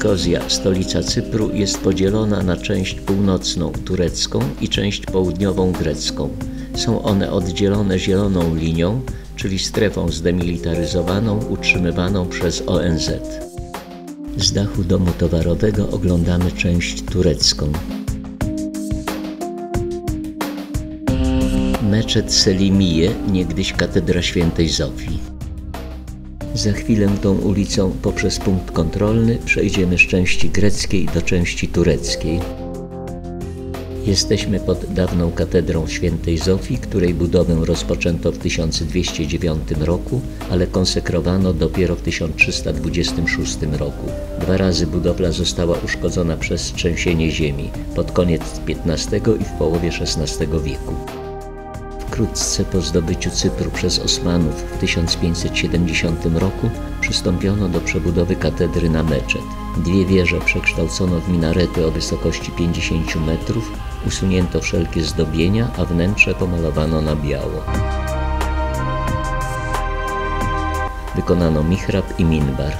Nikozja, stolica Cypru, jest podzielona na część północną turecką i część południową grecką. Są one oddzielone zieloną linią, czyli strefą zdemilitaryzowaną utrzymywaną przez ONZ. Z dachu domu towarowego oglądamy część turecką. Meczet Selimiye, niegdyś katedra świętej Zofii. Za chwilę tą ulicą poprzez punkt kontrolny przejdziemy z części greckiej do części tureckiej. Jesteśmy pod dawną katedrą świętej Zofii, której budowę rozpoczęto w 1209 roku, ale konsekrowano dopiero w 1326 roku. 2 razy budowla została uszkodzona przez trzęsienie ziemi pod koniec XV i w połowie XVI wieku. Wkrótce po zdobyciu Cypru przez Osmanów w 1570 roku przystąpiono do przebudowy katedry na meczet. 2 wieże przekształcono w minarety o wysokości 50 metrów, usunięto wszelkie zdobienia, a wnętrze pomalowano na biało. Wykonano mihrab i minbar.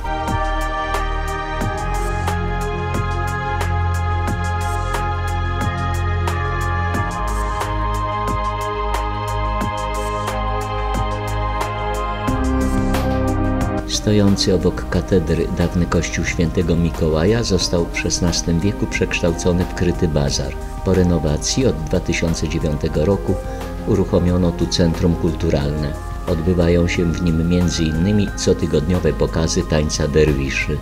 Stojący obok katedry dawny kościół świętego Mikołaja został w XVI wieku przekształcony w kryty bazar. Po renowacji od 2009 roku uruchomiono tu centrum kulturalne. Odbywają się w nim m.in. cotygodniowe pokazy tańca derwiszy.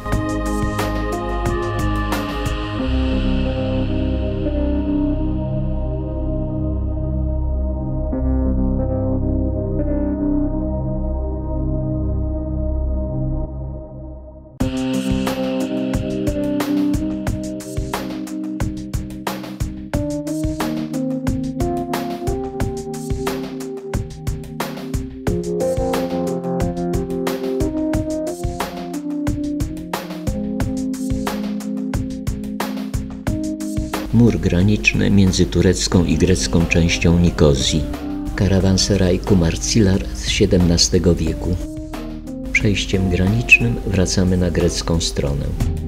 Mur graniczny między turecką i grecką częścią Nikozji. Karawanseraj Kumarcilar z XVII wieku. Przejściem granicznym wracamy na grecką stronę.